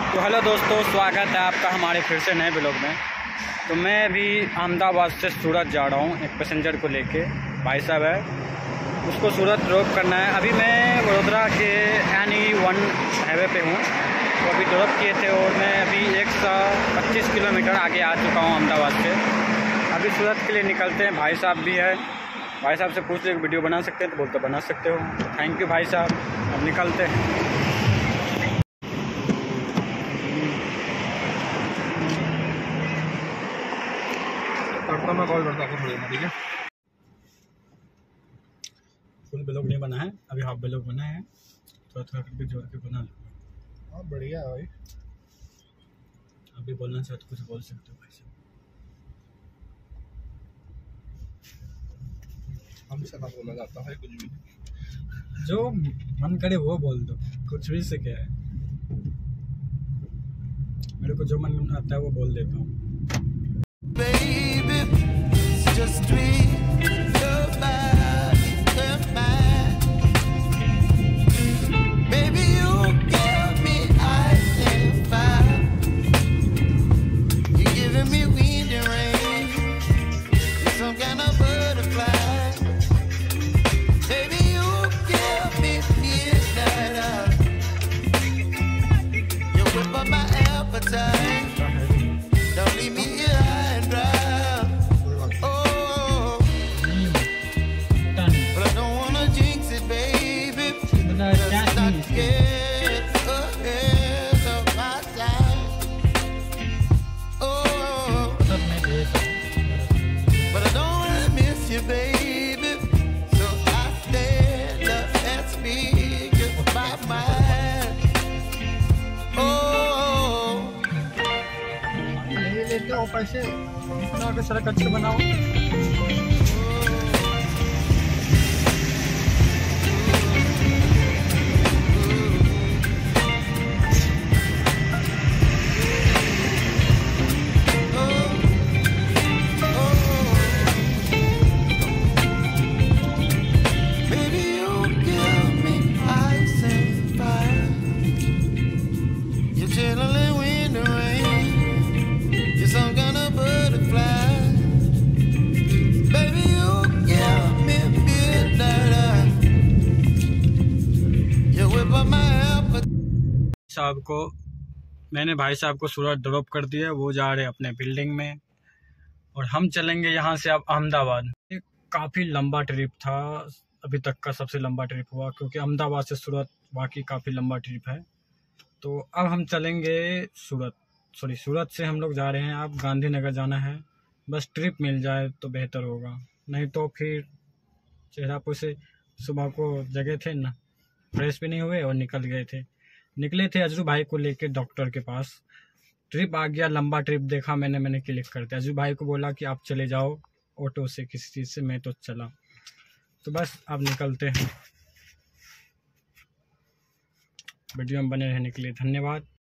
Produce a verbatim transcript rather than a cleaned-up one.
तो हेलो दोस्तों, स्वागत है आपका हमारे फिर से नए ब्लॉग में। तो मैं अभी अहमदाबाद से सूरत जा रहा हूँ एक पैसेंजर को लेके। भाई साहब है, उसको सूरत ड्रॉप करना है। अभी मैं वडोदरा के एन ई वन हाईवे पे हूँ, तो अभी ड्रॉप किए थे और मैं अभी एक सौ पच्चीस किलोमीटर आगे आ चुका हूँ अहमदाबाद से। अभी सूरत के लिए निकलते हैं। भाई साहब भी है, भाई साहब से पूछ ले वीडियो बना सकते हैं तो बोलते बना सकते हो। थैंक यू भाई साहब। अब निकलते हैं। मैं कॉल करता हूँ थोड़ी देर, ठीक है। फुल ब्लॉग नहीं बना है, अभी हाफ ब्लॉग बना है, थोड़ा थोड़ा करके जोड़ के बना लो। हाँ बढ़िया है भाई। अभी बोलना चाहते कुछ बोल सकते हो भाई साहब। हमसे ना बोला जाता है कुछ भी, जो मन करे वो बोल दो, कुछ भी से क्या है। मेरे को जो मन आता है वो बोल देता हूँ। Just dream your body, your mind. Baby, you give me ice and fire. You're giving me wind and rain. You're some kind of butterfly. Baby, you give me midnight out. You whip up my appetite. Don't leave me here high and dry. पैसे इतना के सड़क अच्छे बनाओ। साहब को मैंने भाई साहब को सूरत ड्रॉप कर दिया, वो जा रहे अपने बिल्डिंग में और हम चलेंगे यहाँ से अब अहमदाबाद। काफ़ी लंबा ट्रिप था, अभी तक का सबसे लंबा ट्रिप हुआ, क्योंकि अहमदाबाद से सूरत वाकई काफ़ी लंबा ट्रिप है। तो अब हम चलेंगे सूरत, सॉरी सूरत से हम लोग जा रहे हैं, अब गांधीनगर जाना है। बस ट्रिप मिल जाए तो बेहतर होगा, नहीं तो फिर चेहरापुर से सुबह को जगह थे ना, फ्रेश भी नहीं हुए और निकल गए थे निकले थे अजू भाई को लेके डॉक्टर के पास। ट्रिप आ गया, लंबा ट्रिप देखा मैंने मैंने क्लिक कर दिया। अजू भाई को बोला कि आप चले जाओ ऑटो से, किसी चीज़ से, मैं तो चला। तो बस अब निकलते हैं। वीडियो में बने रहने के लिए धन्यवाद।